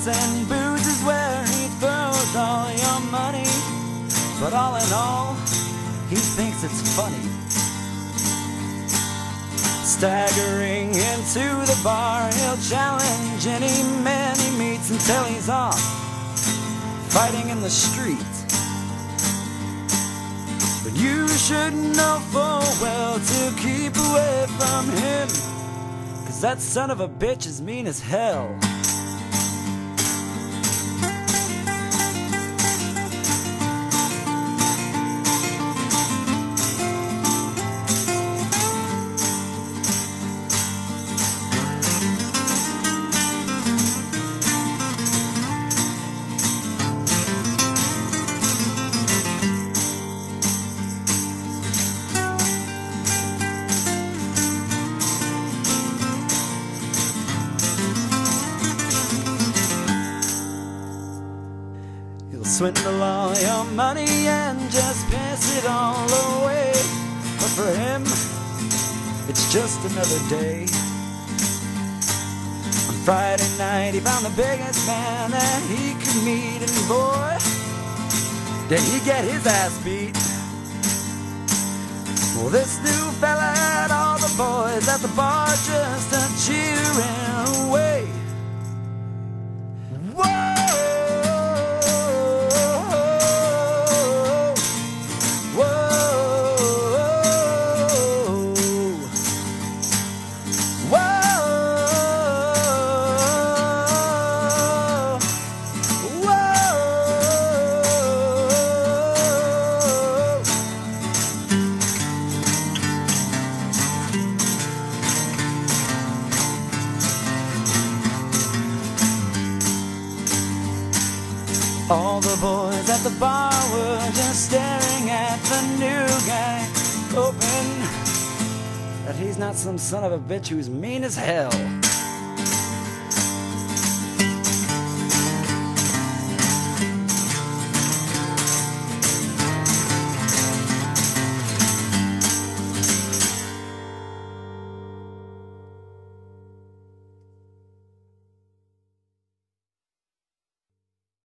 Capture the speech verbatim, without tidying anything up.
and booze is where he throws all your money. But all in all, he thinks it's funny. Staggering into the bar, he'll challenge any man he meets until he's off fighting in the street. But you should know full well to keep away from him, 'cause that son of a bitch is mean as hell. Swindle all your money and just pass it all away. But for him, it's just another day. On Friday night, he found the biggest man that he could meet, and boy, did he get his ass beat. Well, this new fella had all the boys at the bar just a cheering away. Whoa! All the boys at the bar were just staring at the new guy, hoping that he's not some son of a bitch who's mean as hell.